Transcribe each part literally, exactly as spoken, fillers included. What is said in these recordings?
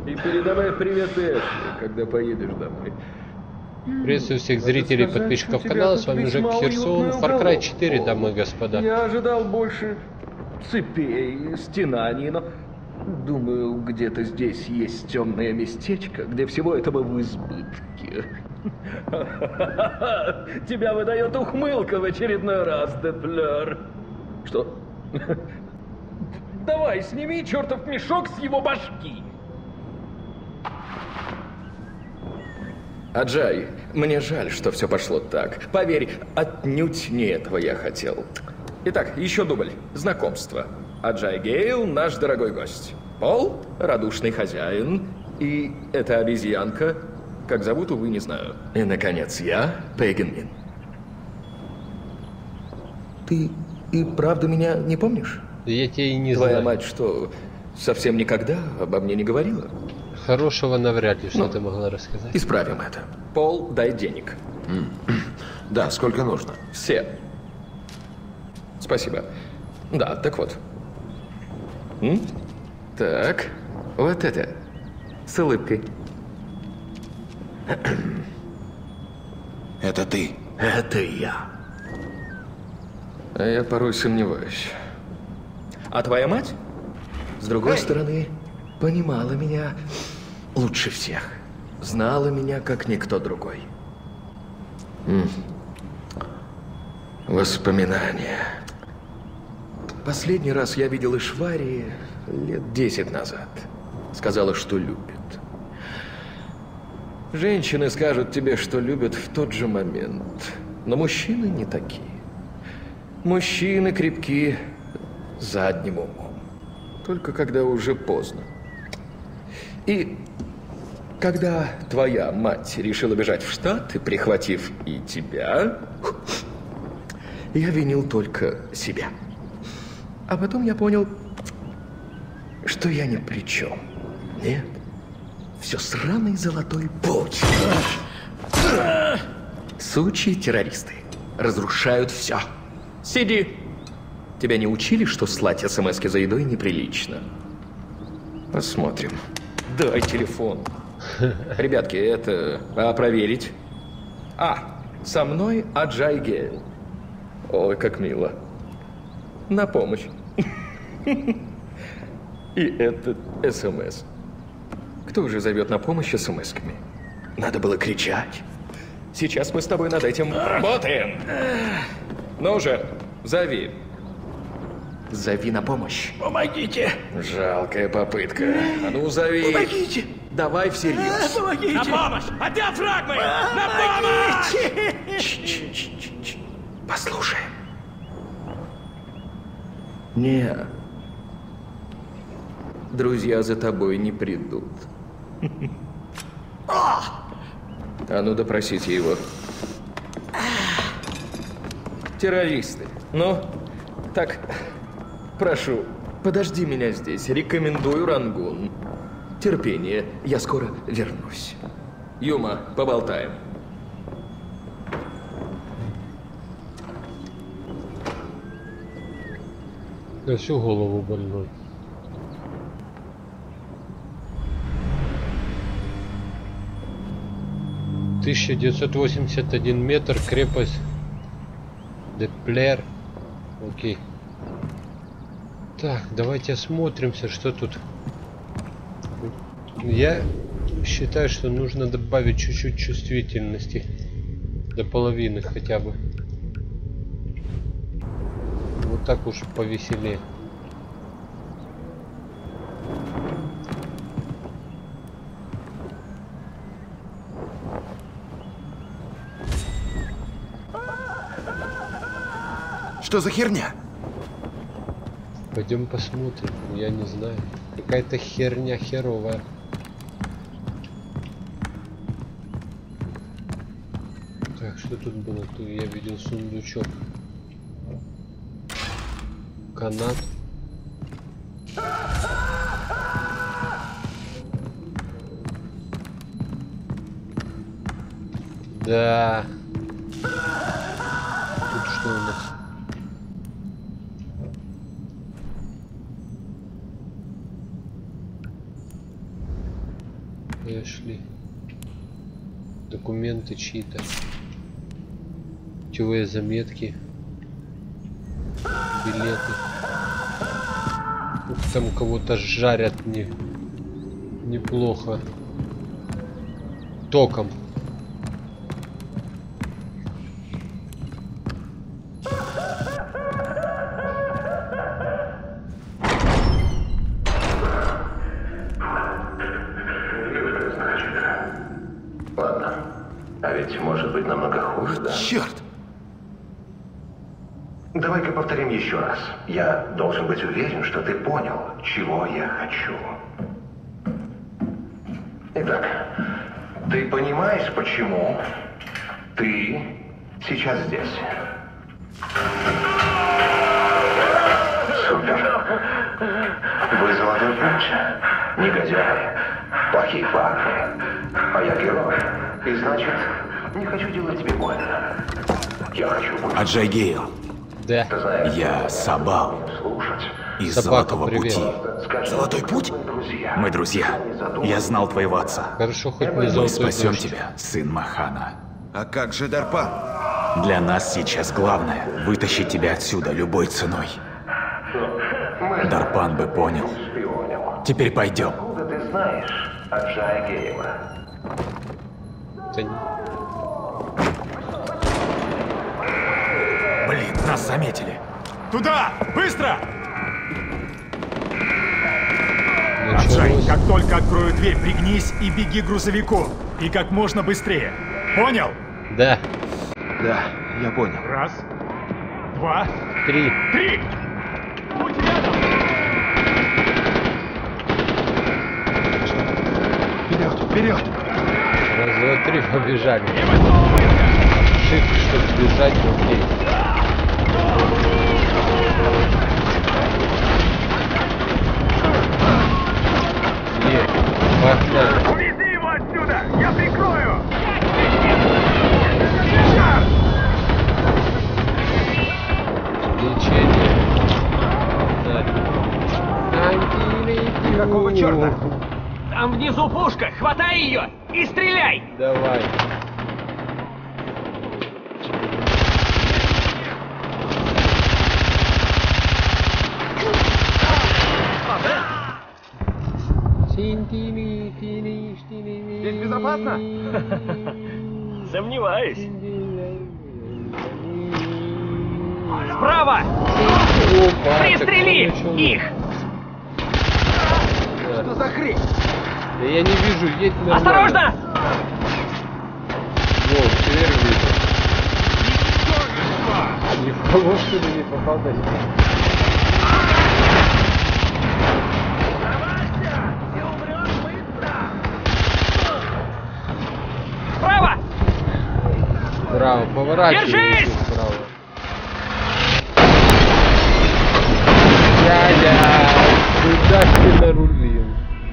И передавай привет Эшли, когда поедешь домой. Приветствую всех зрителей и подписчиков канала. С вами Жек Херсон. Far Cry четыре, дамы и господа. Я ожидал больше цепей, стенаний, но думаю, где-то здесь есть темное местечко, где всего этого в избытке. Тебя выдает ухмылка в очередной раз, Деплер. Что? Давай, сними чертов мешок с его башки. Аджай, мне жаль, что все пошло так. Поверь, отнюдь не этого я хотел. Итак, еще дубль. Знакомство. Аджай Гейл, наш дорогой гость. Пол, радушный хозяин. И эта обезьянка, как зовут, увы, не знаю. И, наконец, я, Пейган Мин. Ты и правда меня не помнишь? Я тебя и не Твоя знаю. мать что, совсем никогда обо мне не говорила? Хорошего навряд ли, что Ну, ты могла рассказать. Исправим это. Пол, дай денег. Да, сколько нужно? Все. Спасибо. Да, так вот. М? Так, вот это. С улыбкой. Это ты. Это я. А я порой сомневаюсь. А твоя мать, с другой стороны, понимала меня лучше всех. Знала меня, как никто другой. М. Воспоминания. Последний раз я видел Ишвари лет десять назад. Сказала, что любит. Женщины скажут тебе, что любят в тот же момент. Но мужчины не такие. Мужчины крепки задним умом. Только когда уже поздно. И когда твоя мать решила бежать в Штаты, прихватив и тебя, я винил только себя. А потом я понял, что я ни при чем. Нет, все сраный золотой путь. Сучьи террористы разрушают все. Сиди. Тебя не учили, что слать смски за едой неприлично? Посмотрим. Дай телефон. Ребятки, это... А проверить? А, со мной Аджай Гейл. Ой, как мило. На помощь. И это СМС. Кто же зовет на помощь смс-ками? Надо было кричать. Сейчас мы с тобой над этим работаем. Ну же, зови. Зови на помощь. Помогите! Жалкая попытка. А ну, зови. Помогите! Давай всерьез. Помогите! На помощь! От диафрагмы! На помощь! Ч-ч-ч-ч-ч. Послушай. Не. Друзья за тобой не придут. А ну, допросите его. Террористы. Ну, так, прошу, подожди меня здесь. Рекомендую Рангун. Терпение, я скоро вернусь. Юма, поболтаем. На всю голову больной. тысяча девятьсот восемьдесят один метр, крепость Деплер. Окей. Так, давайте осмотримся, что тут. Я считаю, что нужно добавить чуть-чуть чувствительности. До половины хотя бы. Вот так уж повеселее. Что за херня? Пойдем посмотрим. Я не знаю. Какая-то херня херовая. Так, что тут было? Тут я видел сундучок. Канат. Да. Тут что у нас? Эшли. Документы чьи-то. Путевые заметки. Билеты. Ух, там кого-то жарят не... неплохо. Током. Ладно. А ведь может быть намного хуже, да? Черт! Давай-ка повторим еще раз. Я должен быть уверен, что ты понял, чего я хочу. Итак, ты понимаешь, почему ты сейчас здесь? Супер. Вы золотой путь, негодяи, плохие парни. А я герой. И значит, не хочу делать тебе больно. Я хочу быть... Аджай Гейл, Да. Ты знаешь, я Сабал слушать. из Собака, Золотого привет. Пути. Скажи, Золотой путь? друзья. Мы друзья. Я знал твоего отца. Хорошо, хоть не Мы золотой спасем дождь. тебя, сын Махана. А как же Дарпан? Для нас сейчас главное — вытащить тебя отсюда любой ценой. Дарпан бы понял. Шпионил. Теперь пойдем. Откуда ты знаешь Аджая Гейла? Да не- Блин, нас заметили. Туда! Быстро! Началось. Джай, как только открою дверь, пригнись и беги к грузовику. И как можно быстрее. Понял? Да. Да, я понял. Раз, два, Три. три! Будь рядом! Вперед, вперед! Раз, два, три, побежали. Shift, чтобы бежать, окей. Е, погнали. Увези его отсюда! Я прикрою! Лечение. Погнали. Какого черта? Там внизу пушка! Хватай ее и стреляй! Давай. Здесь безопасно? Сомневаюсь. Справа! Опа, Пристрели так что их! началось? Что за хрень? Да я не вижу, едь нормально. Осторожно! Во, теперь вижу. Ни в кого, что ли, не попал на себя. Справа! Браво, поворачивай. Держись! еще вправо. Дядя, куда ж ты нарулил?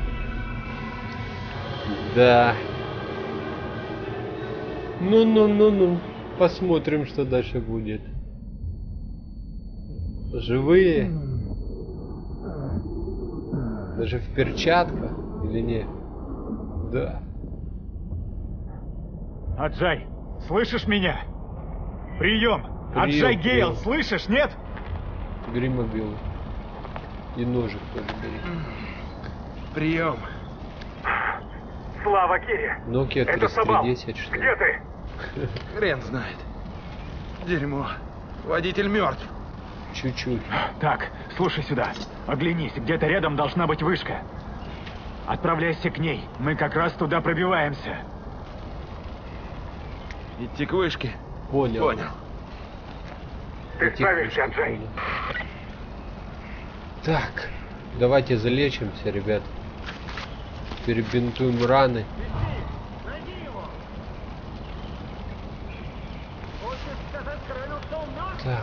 Да. Ну-ну-ну-ну. Посмотрим, что дальше будет. Живые? Даже в перчатках или нет? Да. Аджай, слышишь меня? Прием! Прием, Аджай прием. Гейл, слышишь, нет? Бери мобилу. И ножик тоже бери. Прием. Слава Кире! Nokia Это Сабал! триста десять, что ли? Где ты? Хрен знает. Дерьмо. Водитель мертв. Чуть-чуть. Так, слушай сюда. Оглянись, где-то рядом должна быть вышка. Отправляйся к ней. Мы как раз туда пробиваемся. Идти к вышке. Понял. Понял. Ты Идти справишься, к вышке, Аджай. понял. Так, давайте залечимся, ребят. Перебинтуем раны. Так.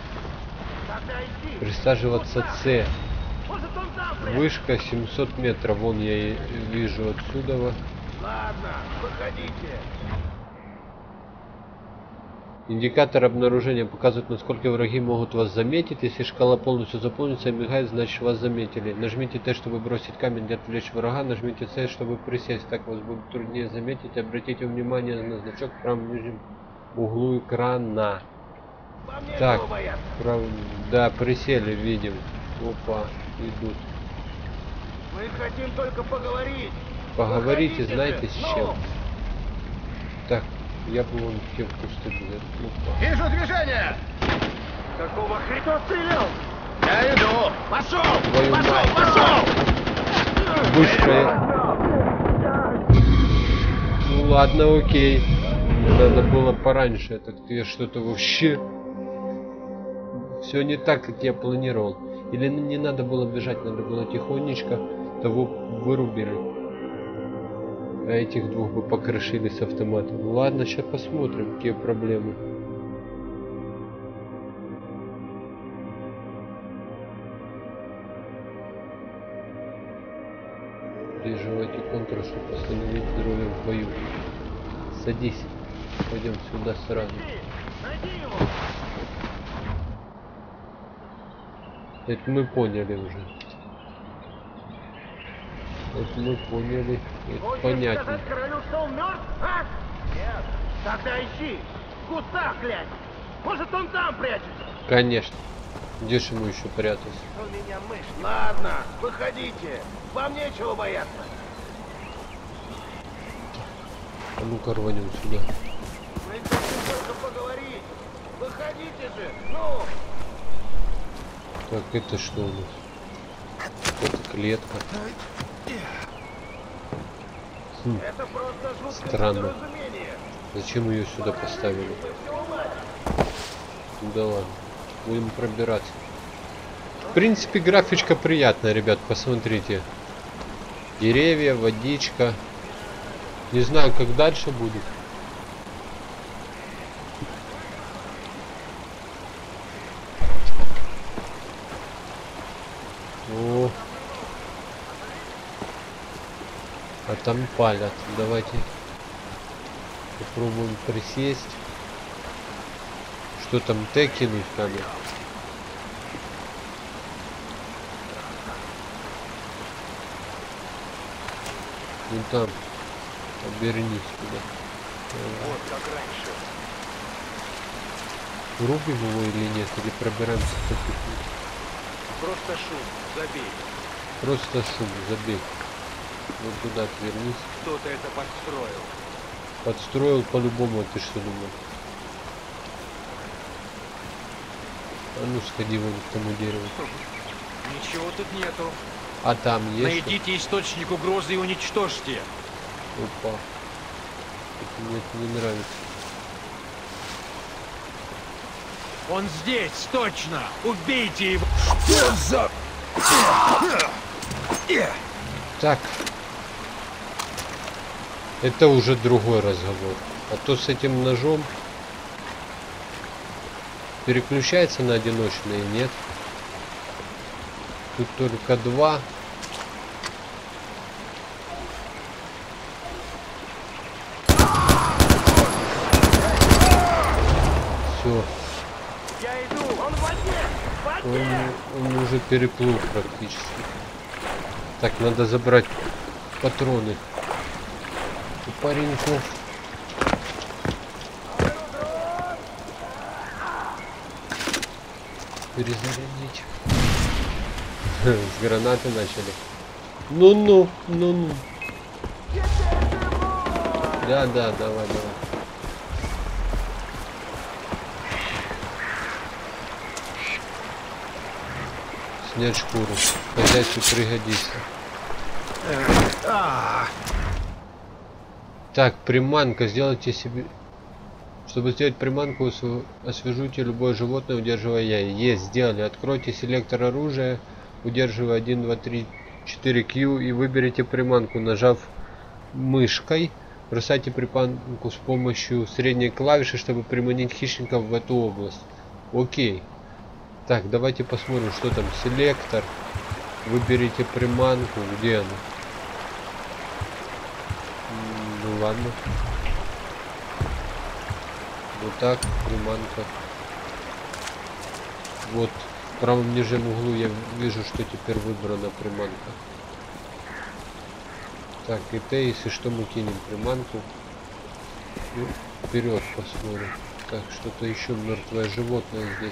Присаживаться С. Вышка семьсот метров. Вон я и вижу отсюда. Индикатор обнаружения показывает, насколько враги могут вас заметить. Если шкала полностью заполнится и мигает, значит вас заметили. Нажмите Т, чтобы бросить камень или отвлечь врага. Нажмите С, чтобы присесть. Так вас будет труднее заметить. Обратите внимание на значок в правом нижнем углу экрана. Так, прав... да, присели, видим. Опа, идут. Мы хотим только поговорить. Поговорите, Выходите знаете, же, с ну! чем. Так, я бы вон в те кусты взял. Опа. Вижу движение! Какого хрена? Кто стрелял? Я иду! Пошел! Твою Пошел! мать. Пошел! Быстро. Ну ладно, окей. Надо было пораньше. Это я что-то вообще... Все не так, как я планировал. Или не надо было бежать, надо было тихонечко того вырубили. А этих двух бы покрошили с автоматом. Ладно, сейчас посмотрим, какие проблемы. Приживайте контур, чтобы остановить здоровье в бою. Садись. Пойдем сюда сразу. Это мы поняли уже. Это мы поняли. Это понятно. Сказать королю, что он мертв, а? Нет. Тогда ищи. В кустах глянь. Может, он там прячется. Конечно. Где же ему еще прятаться? У меня мышь. Ладно, выходите. Вам нечего бояться. А ну-ка рванем сюда. Мы хотим только поговорить. Выходите же, ну! Так, это что у нас? Это клетка. Хм, Это просто жуткое странно. недоразумение. Зачем ее сюда поставили? Мы все уладим. Ну да ладно. Будем пробираться. В принципе, графичка приятная, ребят, посмотрите. Деревья, водичка. Не знаю, как дальше будет. О. А там палят. Давайте попробуем присесть. Что там, Т кинуть надо? Ну там. Обернись туда. Вот как раньше. Рубим его или нет? Или пробираемся по пути? Просто шум, забей. Просто шум, забей. Вот туда отвернись. Кто-то это подстроил. Подстроил по-любому, ты что думал? А ну сходи вон к тому дереву. Ничего тут нету. А там есть? Найдите источник угрозы и уничтожьте. Опа. Это мне это не нравится. Он здесь, точно! Убейте его! Так. Это уже другой разговор. А то с этим ножом переключается на одиночные, нет? Тут только два. Все. Я иду, он в воде! В воде! Он, он уже переплыл практически. Так, надо забрать патроны у пареньков. Перезарядить. С гранаты начали. Ну-ну, ну-ну. Да, да, давай, давай. Снять шкуру. Хозяйству пригодится. Так, приманка. Сделайте себе... Чтобы сделать приманку, освежуйте любое животное, удерживая яй. Есть, сделали. Откройте селектор оружия, удерживая один, два, три, четыре Q и выберите приманку, нажав мышкой. Бросайте приманку с помощью средней клавиши, чтобы приманить хищников в эту область. Окей. Так, давайте посмотрим, что там. Селектор. Выберите приманку. Где она? Ну ладно. Вот так, приманка. Вот в правом нижнем углу я вижу, что теперь выбрана приманка. Так, и Т, если что, мы кинем приманку. Ну, вперед посмотрим. Так, что-то еще мертвое животное здесь.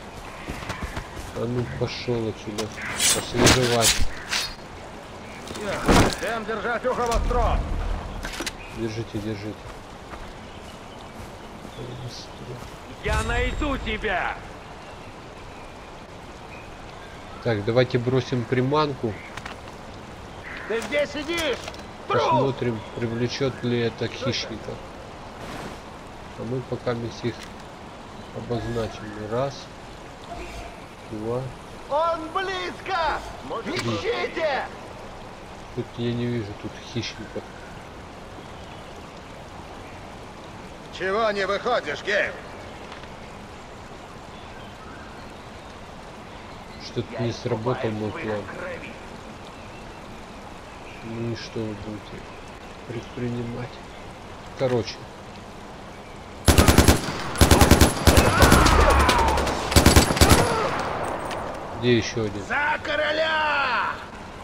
А ну пошел отсюда. Освежевать. Всем держать ухо востро! Держите, держите. Я найду тебя! Так, давайте бросим приманку. Ты где сидишь? Труп! Посмотрим, привлечет ли это хищника. А мы пока вместе их обозначим. Раз, два. Он близко! Ищите! Тут я не вижу тут хищников. Чего не выходишь, Гейм? Что-то не сработал мой план. Ну и что вы будете предпринимать? Короче. Где еще один? За короля!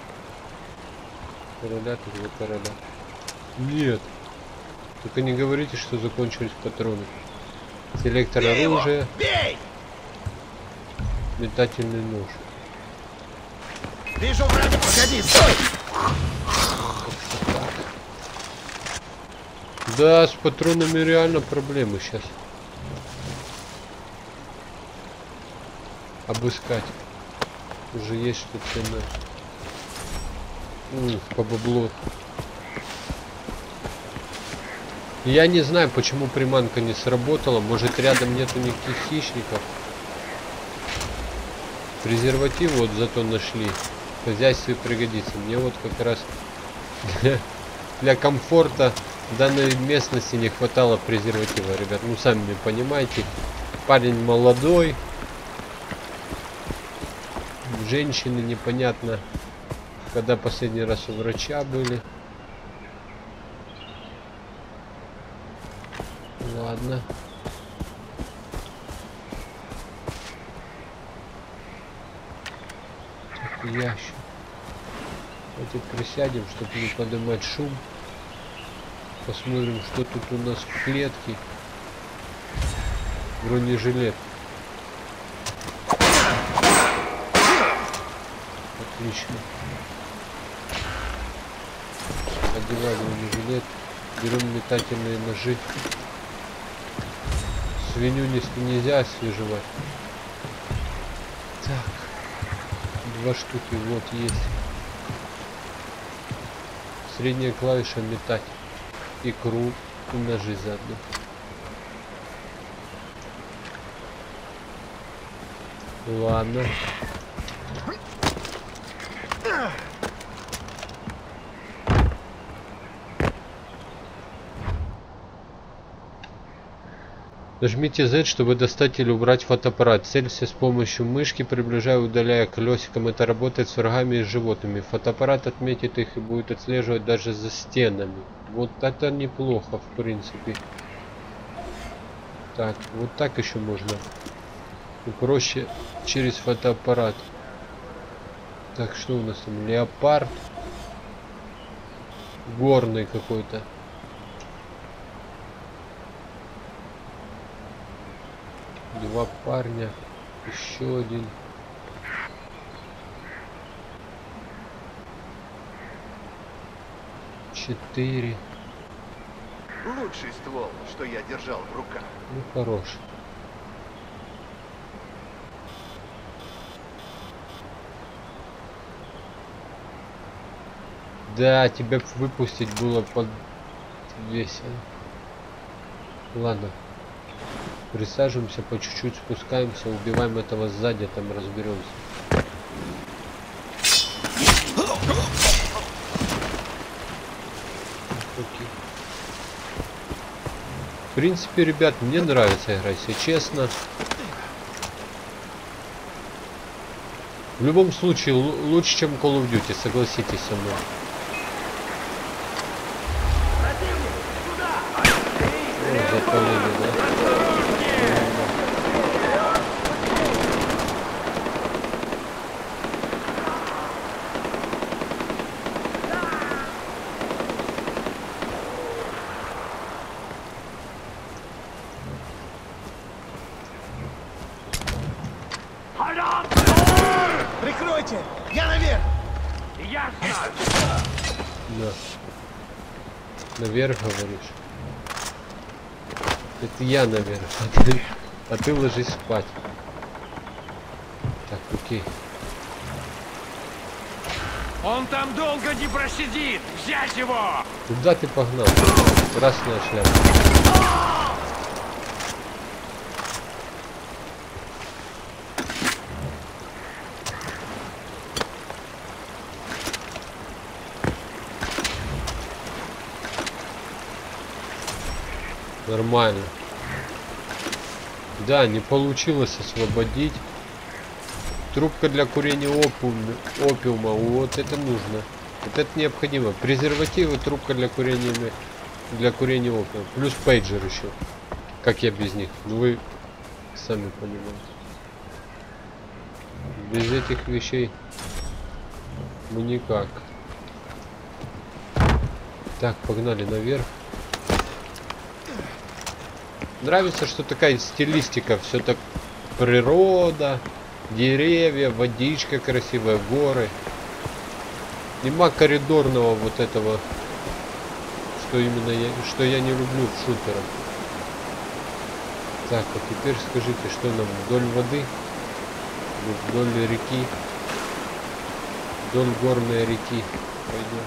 Короля, тут за короля. Нет. Только не говорите, что закончились патроны. Селектор Бей его! оружия. Бей! Метательный нож. Вижу врага, погоди, стой! Да, с патронами реально проблемы сейчас. Обыскать. Уже есть что ценное. М, по баблу. Я не знаю, почему приманка не сработала. Может, рядом нету никаких хищников. Презерватив вот зато нашли. В хозяйстве пригодится. Мне вот как раз для, для комфорта данной местности не хватало презерватива, ребят. Ну, сами понимаете. Парень молодой. Женщины непонятно, когда последний раз у врача были. Ладно. Так, ящик. Давайте присядем, чтобы не поднимать шум. Посмотрим, что тут у нас в клетке. Бронежилет. Отлично. Одеваем бронежилет. Берем метательные ножи. Свинью нельзя освежевать. Так. Два штуки. Вот есть. Средняя клавиша метать. Икру и ножи заодно. Ладно. Нажмите Z, чтобы достать или убрать фотоаппарат. Целься с помощью мышки, приближая и удаляя колесиком. Это работает с врагами и животными. Фотоаппарат отметит их и будет отслеживать даже за стенами. Вот это неплохо, в принципе. Так, вот так еще можно. И проще через фотоаппарат. Так, что у нас там? Леопард. Горный какой-то. Два парня. Еще один. Четыре. Лучший ствол, что я держал в руках. Ну, хорош. Да, тебя выпустить было под весело. Ладно. Присаживаемся, по чуть-чуть спускаемся, убиваем этого сзади, там разберемся. В принципе, ребят, мне нравится игра, если честно. В любом случае, лучше, чем Call of Duty, согласитесь со мной. О, запалили, да? Да. Наверх, говоришь? Это я наверх, а ты, а ты ложись спать. Так, окей. Он там долго не просидит! Взять его! Куда ты погнал? Красная шляпа. Нормально. Да, не получилось освободить. Трубка для курения опиума, опиума. Вот это нужно. Вот это необходимо. Презервативы, трубка для курения, для курения опиума. Плюс пейджер еще. Как я без них? Ну вы сами понимаете. Без этих вещей ну никак. Так, погнали наверх. Нравится, что такая стилистика, все так природа, деревья, водичка красивая, горы. Нема коридорного вот этого, что именно я, что я не люблю в шутерах. Так, а теперь скажите, что нам вдоль воды, вдоль реки, вдоль горной реки пойдем.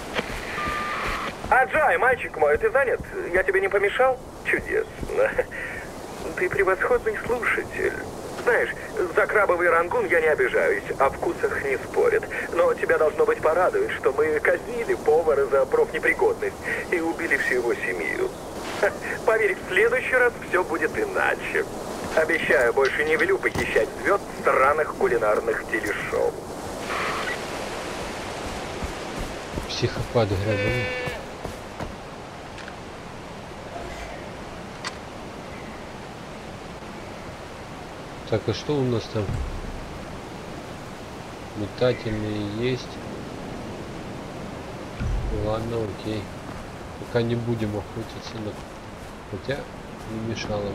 Аджай, мальчик мой, ты занят? Я тебе не помешал? Чудесно. Ты превосходный слушатель. Знаешь, за крабовый рангун я не обижаюсь, о вкусах не спорят. Но тебя должно быть порадует, что мы казнили повара за профнепригодность и убили всю его семью. Ха, поверь, в следующий раз все будет иначе. Обещаю, больше не велю похищать звезд странных кулинарных телешоу. Психопат гребаный. Так, а что у нас там? Метательные есть. Ладно, окей. Пока не будем охотиться на... Хотя не мешало,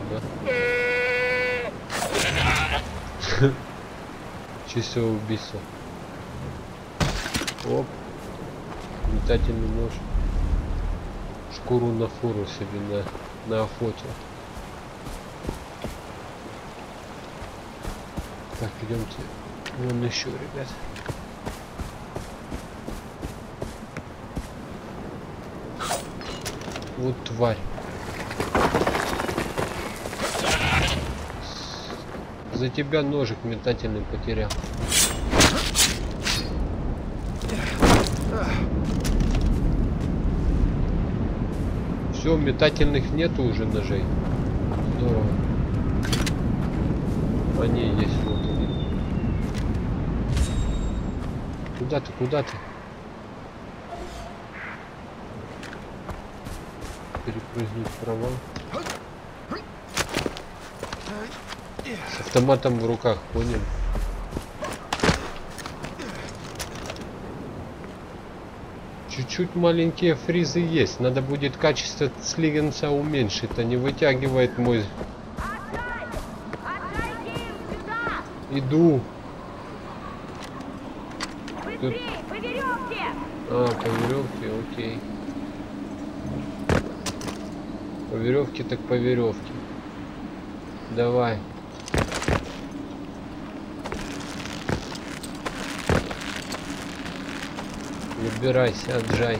да? Чистое убийство. Оп. Метательный нож. Шкуру на фуру себе на, на охоте. Так, идемте. Вон еще, ребят. Вот тварь. За тебя ножик метательный потерял. Все, метательных нету уже ножей. Здорово. Они есть, вот они. Куда ты, куда ты? Перепрыгнуть вправо. С автоматом в руках, понял? Чуть-чуть маленькие фризы есть. Надо будет качество слигенца уменьшить, а не вытягивает мой... Иду. Тут... По веревке! А, по веревке, окей. По веревке так по веревке. Давай. Выбирайся, Аджай.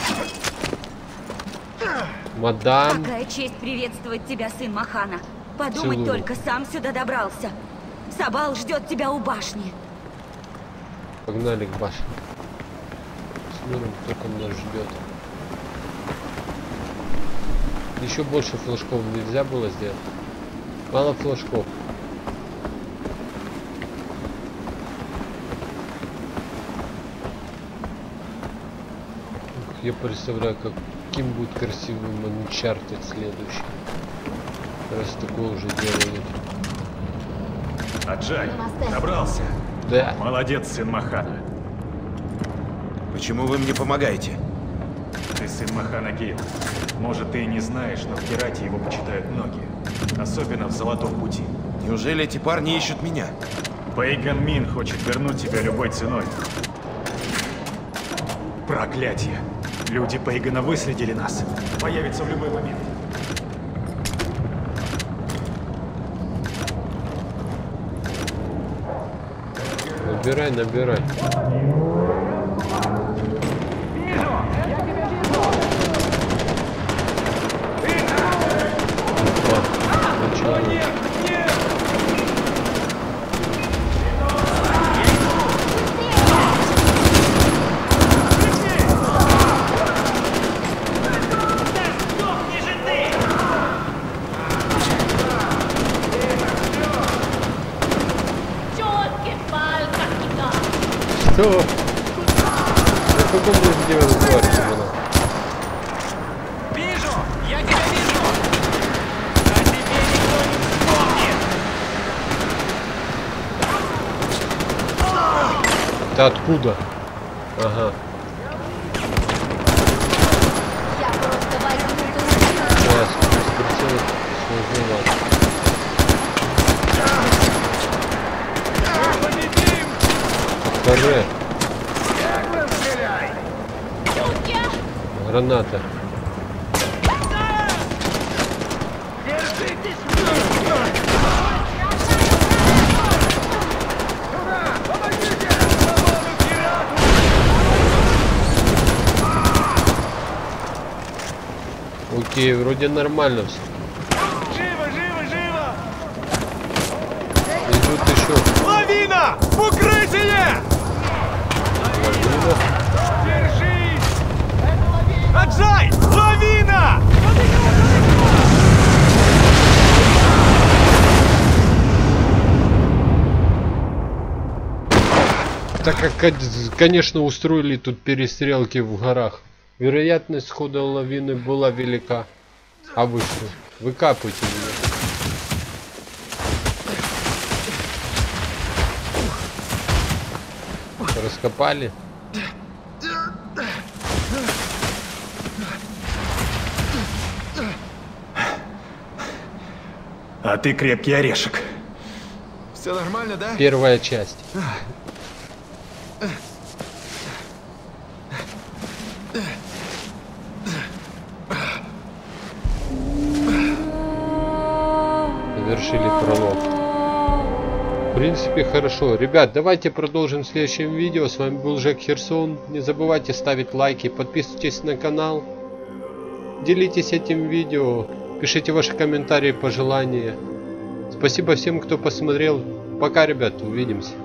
Мадам. Какая честь приветствовать тебя, сын Махана. Подумать Целую. только, сам сюда добрался. Сабал ждет тебя у башни. Погнали к башне. Смотрим, кто там нас ждет. Еще больше флажков нельзя было сделать. Мало флажков. Я представляю, каким будет красивым Uncharted следующий. Раз такое уже делают. Аджай, добрался? Да. Молодец, сын Махана. Почему вы мне помогаете? Ты сын Махана Гейл. Может, ты и не знаешь, но в Герате его почитают многие. Особенно в Золотом Пути. Неужели эти парни ищут меня? Бэйган Мин хочет вернуть тебя любой ценой. Проклятие! Люди Пейгана выследили нас. Появятся в любой момент. Набирай, набирай. Вижу! Я тебя вижу! О, нет, нет! Сдохни же ты! Четкий палька кида. Что? Я подумал, где он говорит, она. Вижу! Я тебя вижу! О тебе никто не вспомнит! Ты откуда? Ага. Я просто возьму ту. Сейчас, сприцел, сложно вас. Скажи. Граната. Держитесь! Окей, вроде нормально все. Живо, живо, живо! Идут еще. Лавина! В укрытие! Лавина. Держись! Аджай! Лавина! Так как, конечно, устроили тут перестрелки в горах. Вероятность схода лавины была велика. А вы что? Выкапывайте меня. Раскопали? А ты крепкий орешек. Все нормально, да? Первая часть. Завершили пролог. В принципе, хорошо. Ребят, давайте продолжим в следующем видео. С вами был Жек Херсон. Не забывайте ставить лайки, подписывайтесь на канал. Делитесь этим видео. Пишите ваши комментарии, пожелания. Спасибо всем, кто посмотрел. Пока, ребят, увидимся.